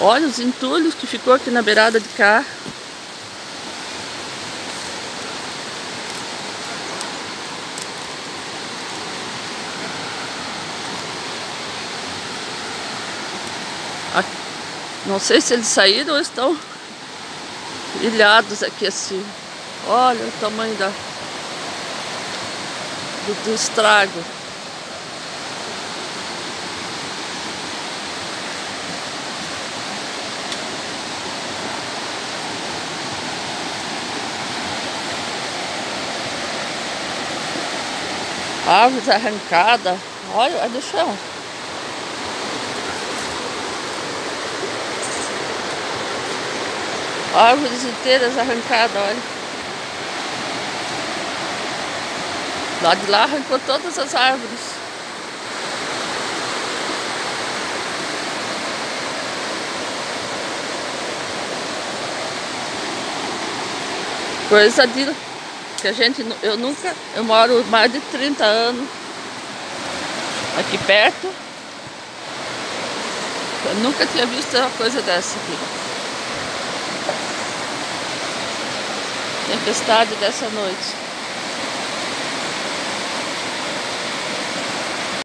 Olha os entulhos que ficou aqui na beirada de cá. Não sei se eles saíram ou estão ilhados aqui assim. Olha o tamanho do estrago. Árvores arrancadas. Olha no chão. Árvores inteiras arrancadas, olha. Lá de lá arrancou todas as árvores. Coisa de que a gente, eu moro mais de 30 anos aqui perto. Eu nunca tinha visto uma coisa dessa aqui. Tempestade dessa noite.